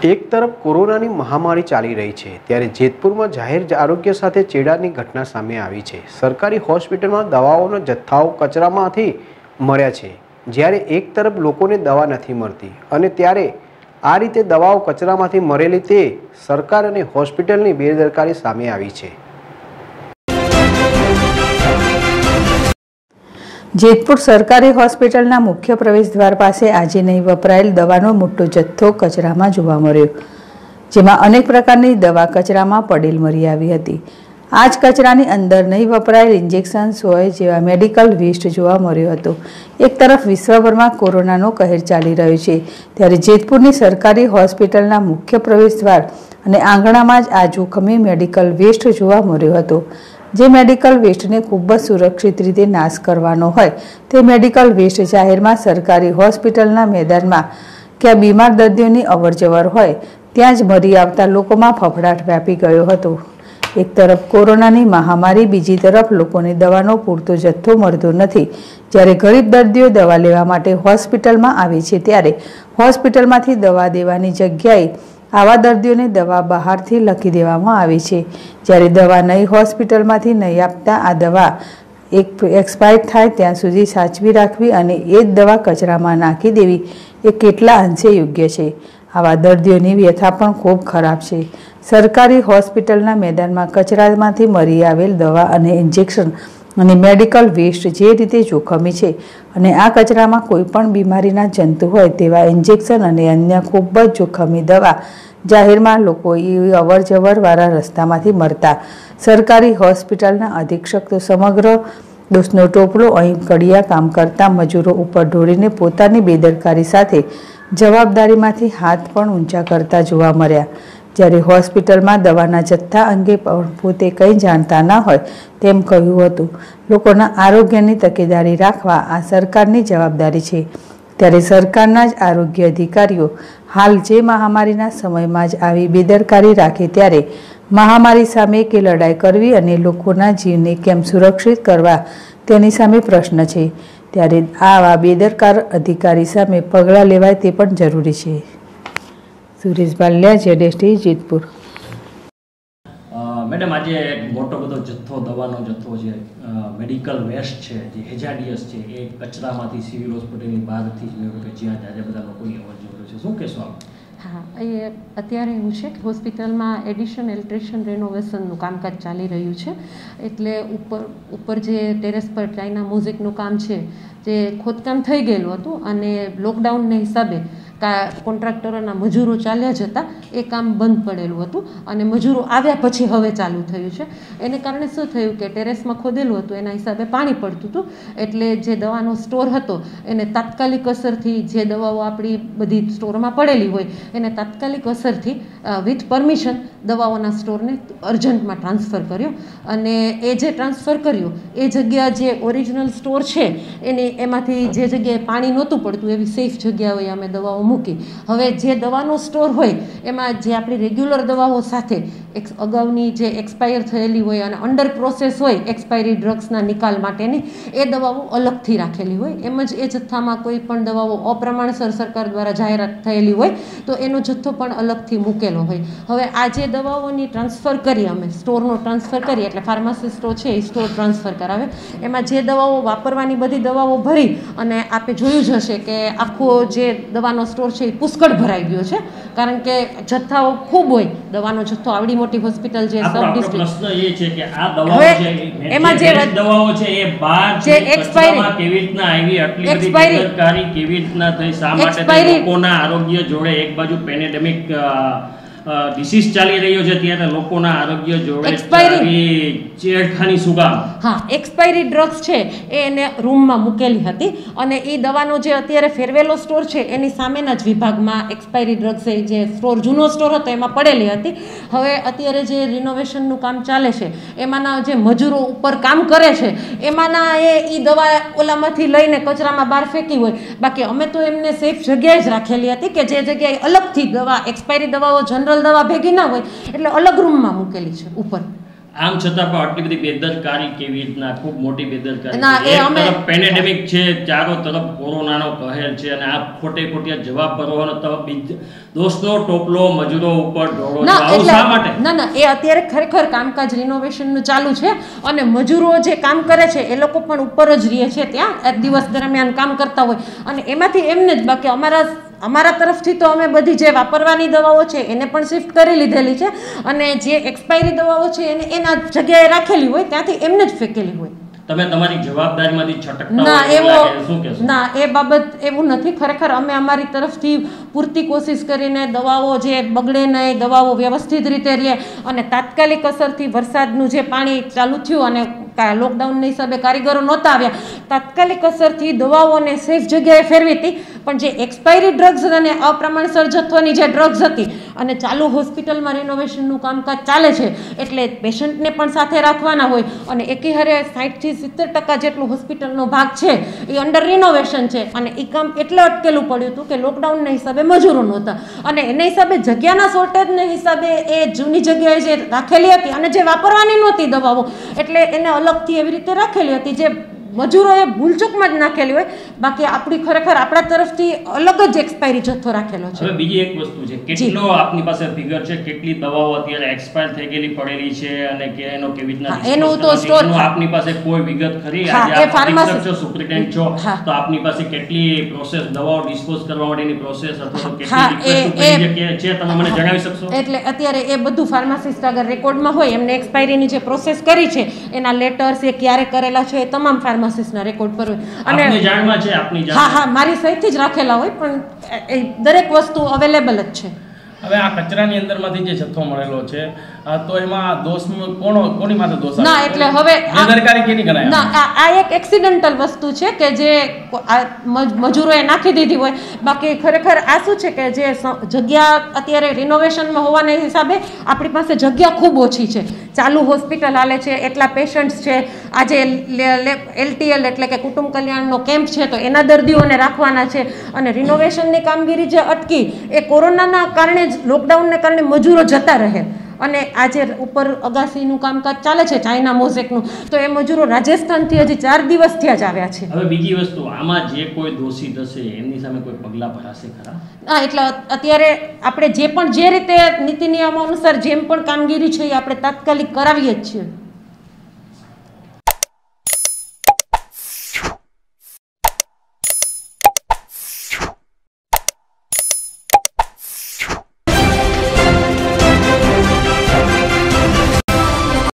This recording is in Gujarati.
એક તરફ કોરોનાની મહામારી ચાલી રહી છે ત્યારે જેતપુરમાં જાહેર આરોગ્ય સાથે ચેડાની ઘટના સામે આવી છે। સરકારી હોસ્પિટલમાં દવાઓના જથ્થાઓ કચરામાંથી મળ્યા છે, જ્યારે એક તરફ લોકોને દવા નથી મળતી અને ત્યારે આ રીતે દવાઓ કચરામાંથી મળેલી તે સરકાર અને હોસ્પિટલની બેદરકારી સામે આવી છે। જેતપુર સરકારી હોસ્પિટલના મુખ્ય પ્રવેશદ્વાર પાસે આજે નહીં વપરાયેલ દવાનો મોટો જથ્થો કચરામાં જોવા મળ્યો, જેમાં અનેક પ્રકારની દવા કચરામાં પડેલ મળી આવી હતી। આ જ કચરાની અંદર નહીં વપરાયેલ ઇન્જેક્શન, સોય જેવા મેડિકલ વેસ્ટ જોવા મળ્યો હતો। એક તરફ વિશ્વભરમાં કોરોનાનો કહેર ચાલી રહ્યો છે, ત્યારે જેતપુરની સરકારી હોસ્પિટલના મુખ્ય પ્રવેશદ્વાર અને આંગણામાં જ આ જોખમી મેડિકલ વેસ્ટ જોવા મળ્યો હતો। જે મેડિકલ વેસ્ટને ખૂબ જ સુરક્ષિત રીતે નાશ કરવાનો હોય તે મેડિકલ વેસ્ટ જાહેરમાં સરકારી હોસ્પિટલના મેદાનમાં ક્યાં બીમાર દર્દીઓની અવરજવર હોય ત્યાં જ મરી આવતા લોકોમાં ફફડાટ વ્યાપી ગયો હતો। એક તરફ કોરોનાની મહામારી, બીજી તરફ લોકોને દવાનો પૂરતો જથ્થો મળતો નથી। જ્યારે ગરીબ દર્દીઓ દવા લેવા માટે હોસ્પિટલમાં આવે છે ત્યારે હોસ્પિટલમાંથી દવા દેવાની જગ્યાએ આવા દર્દીઓને દવા બહારથી લખી દેવામાં આવે છે। જ્યારે દવા નહીં હોસ્પિટલમાંથી નહીં આપતા આ દવા એક્સપાયર થાય ત્યાં સુધી સાચવી રાખવી અને એ જ દવા કચરામાં નાખી દેવી એ કેટલા અંશે યોગ્ય છે? આવા દર્દીઓની વ્યથા પણ ખૂબ ખરાબ છે। સરકારી હોસ્પિટલના મેદાનમાં કચરામાંથી મળી આવેલ દવા અને ઇન્જેક્શન અને મેડિકલ વેસ્ટ જે રીતે જોખમી છે અને આ કચરામાં કોઈ પણ બીમારીના જંતુ હોય તેવા ઇન્જેક્શન અને અન્ય ખૂબ જ જોખમી દવા જાહેરમાં લોકો અવર જવર વાળા રસ્તામાંથી મળતા સરકારી હોસ્પિટલના અધિક્ષક તો સમગ્ર દોષનો ટોપલો અહીં કડિયા કામ કરતા મજૂરો ઉપર ઢોળીને પોતાની બેદરકારી સાથે જવાબદારીમાંથી હાથ પણ ઊંચા કરતા જોવા મળ્યા। જ્યારે હોસ્પિટલમાં દવાના જથ્થા અંગે પણ પોતે કંઈ જાણતા ન હોય તેમ કહ્યું હતું। લોકોના આરોગ્યની તકેદારી રાખવા આ સરકારની જવાબદારી છે, ત્યારે સરકારના જ આરોગ્ય અધિકારીઓ હાલ જે મહામારીના સમયમાં જ આવી બેદરકારી રાખે ત્યારે મહામારી સામે કે લડાઈ કરવી અને લોકોના જીવને કેમ સુરક્ષિત કરવા તેની સામે પ્રશ્ન છે। ત્યારે આવા બેદરકાર અધિકારી સામે પગલાં લેવાય તે પણ જરૂરી છે। સુરેશ બાલિયા, ZST, જેતપુર। મેડમ, આજે એક મોટો બધો જથ્થો દવાનો જથ્થો છે, મેડિકલ વેસ્ટ છે, જે હેજાડિયસ છે, એ કચરામાંથી સિવિલ હોસ્પિટલની બહારથી કે જ્યાં આજે બધા લોકોની અવરજવર છે, શું કહેશો આપ? હા, એ અત્યારે એવું છે કે હોસ્પિટલમાં એડિશન, ઇલેક્ટ્રિશિયન, રેનોવેશનનું કામકાજ ચાલી રહ્યું છે, એટલે ઉપર જે ટેરેસ પર ચાઇના મ્યુઝિકનું કામ છે જે ખોદકામ થઈ ગયેલું હતું અને લોકડાઉનના હિસાબે કોન્ટ્રાક્ટરોના મજૂરો ચાલ્યા જતા એ કામ બંધ પડેલું હતું અને મજૂરો આવ્યા પછી હવે ચાલુ થયું છે। એને કારણે શું થયું કે ટેરેસમાં ખોદેલું હતું એના હિસાબે પાણી પડતું હતું, એટલે જે દવાનો સ્ટોર હતો એને તાત્કાલિક અસરથી જે દવાઓ આપણી બધી સ્ટોરમાં પડેલી હોય એને તાત્કાલિક અસરથી વિથ પરમિશન દવાઓના સ્ટોરને અર્જન્ટમાં ટ્રાન્સફર કર્યો અને એ જે ટ્રાન્સફર કર્યો એ જગ્યા જે ઓરિજિનલ સ્ટોર છે એમાંથી જે જગ્યાએ પાણી નહોતું પડતું એવી સેફ જગ્યાઓએ અમે દવાઓ મૂકી। હવે જે દવાનો સ્ટોર હોય એમાં જે આપણી રેગ્યુલર દવાઓ સાથે અગાઉની જે એક્સપાયર થયેલી હોય અને અંડર પ્રોસેસ હોય એક્સપાયરી ડ્રગ્સના નિકાલ માટેની એ દવાઓ અલગથી રાખેલી હોય, એમ જ એ જથ્થામાં કોઈ પણ દવાઓ અપ્રમાણસર સરકાર દ્વારા જાહેરાત થયેલી હોય તો એનો જથ્થો પણ અલગથી મૂકેલો હોય। હવે આ જે દવાઓની ટ્રાન્સફર કરી અમે સ્ટોરનો ટ્રાન્સફર કરી એટલે ફાર્માસિસ્ટો છે એ સ્ટોર ટ્રાન્સફર કરાવે, એમાં જે દવાઓ વાપરવાની બધી દવાઓ ભરી અને આપે જોયું જ હશે કે આખો જે દવાનો સ્ટોર છે એ પુષ્કળ ભરાઈ ગયો છે, કારણ કે જથ્થાઓ ખૂબ હોય, દવાનો જથ્થો આવડી મોટી હોસ્પિટલ જે સબ ડિસ્ટ્રિક્ટ પ્રશ્ન એ છે કે આ દવાઓ છે એમાં જે દવાઓ છે એ બહાર જે એક્સપાયરી કેવી રીતના આવી, આટલી બધી બેદરકારી કેવી રીતના થઈ, શા માટે લોકોના આરોગ્ય જોડે એક બાજુ પેન્ડેમિક ડિસીઝ ચાલી રહ્યો છે ત્યારે લોકોના આરોગ્ય જોડે છેડખાની શું કામ? હા, એક્સપાયરી ડ્રગ્સ છે એ એને રૂમમાં મૂકેલી હતી અને એ દવાનો જે અત્યારે ફેરવેલો સ્ટોર છે એની સામેના જ વિભાગમાં એક્સપાયરી ડ્રગ્સ જે સ્ટોર જૂનો સ્ટોર હતો એમાં પડેલી હતી। હવે અત્યારે જે રિનોવેશનનું કામ ચાલે છે એમાંના જે મજૂરો ઉપર કામ કરે છે એમાંના એ દવા ઓલામાંથી લઈને કચરામાં બહાર ફેંકી હોય, બાકી અમે તો એમને સેફ જગ્યાએ જ રાખેલી હતી કે જે જગ્યાએ અલગથી દવા એક્સપાયરી દવાઓ જનરલ દવા ભેગી ના હોય એટલે અલગ રૂમમાં મૂકેલી છે ઉપર। આમ છતાં પણ આટલી બધી બેદરકારી કેવી રીતના, ખૂબ મોટી બેદરકારી. ના, એ એક અમે- તરફ પેન્ડેમિક છે, ચારો તરફ કોરોનાનો કહેર છે, અને આ ખોટે ખોટિયા જવાબ ભરવાનો તો દોષનો ટોપલો મજૂરો ઉપર ઢોળો છો. આવું શા માટે? ના, એ અત્યારે ખરેખર કામકાજ રિનોવેશનનું ચાલુ છે અને મજૂરો જે કામ કરે છે એ લોકો પણ ઉપર જ રહે છે, ત્યાં દિવસ દરમિયાન કામ કરતા હોય, અને એમાંથી એમને જ બાકી અમારા તરફથી તો અમે બધી જે વાપરવાની દવાઓ છે એને પણ શિફ્ટ કરી લીધેલી છે, અને જે એક્સપાયરી દવાઓ છે એને એના જગ્યાએ રાખેલી હોય ત્યાંથી એમને જ ફેંકેલી હોય. તમે તમારી જવાબદારીમાંથી છટકતા ના, હોય એવું લાગે, શું કહેશો? ના, એ બાબત એવું નથી. ખરેખર અમે અમારી તરફથી પૂરતી કોશિશ કરીને દવાઓ જે બગડે નહીં, દવાઓ વ્યવસ્થિત રીતે રહે, અને તાત્કાલિક અસરથી વરસાદનું જે પાણી ચાલુ થયું અને લોકડાઉનના હિસાબે કારીગરો નહોતા આવ્યા, તાત્કાલિક અસરથી દવાઓને સેફ જગ્યાએ ફેરવી હતી, પણ જે એક્સપાયરી ડ્રગ્સ અને અપ્રમાણસર જથ્થોની જે ડ્રગ્સ હતી, અને ચાલુ હોસ્પિટલમાં રિનોવેશનનું કામકાજ ચાલે છે એટલે પેશન્ટને પણ સાથે રાખવાના હોય, અને એકીહારે 60 થી 70% જેટલું હોસ્પિટલનો ભાગ છે એ અંડર રિનોવેશન છે, અને એ કામ એટલે અટકેલું પડ્યું હતું કે લોકડાઉનના હિસાબે મજૂરો નહોતા, અને એના હિસાબે જગ્યાના શોર્ટેજના હિસાબે એ જૂની જગ્યાએ જે રાખેલી હતી અને જે વાપરવાની નહોતી દવાઓ, એટલે એને અલગથી એવી રીતે રાખેલી હતી જે મજૂરોએ ભૂલચૂકમાં જ નાખેલી હોય, બાકી આપણી ખરેખર આપણા તરફથી અલગ જ એક્સપાયરી જથ્થો રાખેલો છે. હવે બીજી એક વસ્તુ છે, કેટલો આપની પાસે ફિગર છે, કેટલી દવાઓ અત્યારે એક્સપાયર થઈ ગયેલી પડેલી છે, અને કે એનો કેવી રીતના એનું તો સ્ટોર આપની પાસે કોઈ વિગત ખરી? આજે આપ અધિક્ષક છો, સુપ્રિન્ટેન્ડન્ટ છો, તો આપની પાસે કેટલી પ્રોસેસ દવાઓ ડિસ્પોઝ કરવા માટેની પ્રોસેસ અથવા તો કેટલી રિક્વેસ્ટ છે, તમે મને જણાવી શકશો? એટલે અત્યારે એ બધું ફાર્માસિસ્ટ આગળ રેકોર્ડમાં હોય, એમને એક્સપાયરીની જે પ્રોસેસ કરી છે એના લેટર્સ એ ક્યારે કરેલા છે એ તમામ ફાર્માસિસ્ટના રેકોર્ડ પર હોય, અને આપની જાણમાં છે? આપની જાણ? હા, મારી સહિતથી જ રાખેલા હોય, પણ દરેક વસ્તુ અવેલેબલ જ છે. હવે આ કચરાની અંદરમાંથી જે જથ્થો મળેલો છે તો એમાં દોષ કોની માથે દોષ? ના, એટલે હવે બેદરકારી કેની ગણાય? ના, આ એક એક્સિડન્ટલ વસ્તુ છે કે જે મજૂરોએ નાખી દીધી હોય, બાકી ખરેખર આ શું છે કે જે જગ્યા અત્યારે રિનોવેશનમાં હોવાના હિસાબે આપણી પાસે જગ્યા ખૂબ ઓછી છે, ચાલુ હોસ્પિટલ હાલે છે, એટલા પેશન્ટ્સ છે, આજે LTL એટલે કે કુટુંબ કલ્યાણનો કેમ્પ છે તો એના દર્દીઓને રાખવાના છે, અને રિનોવેશનની કામગીરી જે અટકી એ કોરોનાના કારણે જ, લોકડાઉનને કારણે મજૂરો જતા રહે, અને આજે ઉપર અગાસીનું કામકાજ ચાલે છે ચાઇના મોઝેકનું, તો એ મજૂરો રાજસ્થાનથી હજી 4 દિવસ થયા જ આવ્યા છે. હવે બીજી વસ્તુ, આમાં જે કોઈ દોષિત હશે એમની સામે કોઈ પગલાં ભરાશે ખરા? હા, એટલે અત્યારે આપણે જે રીતે નીતિ નિયમો અનુસાર જેમ પણ કામગીરી છે એ આપણે તાત્કાલિક કરાવીએ જ છીએ.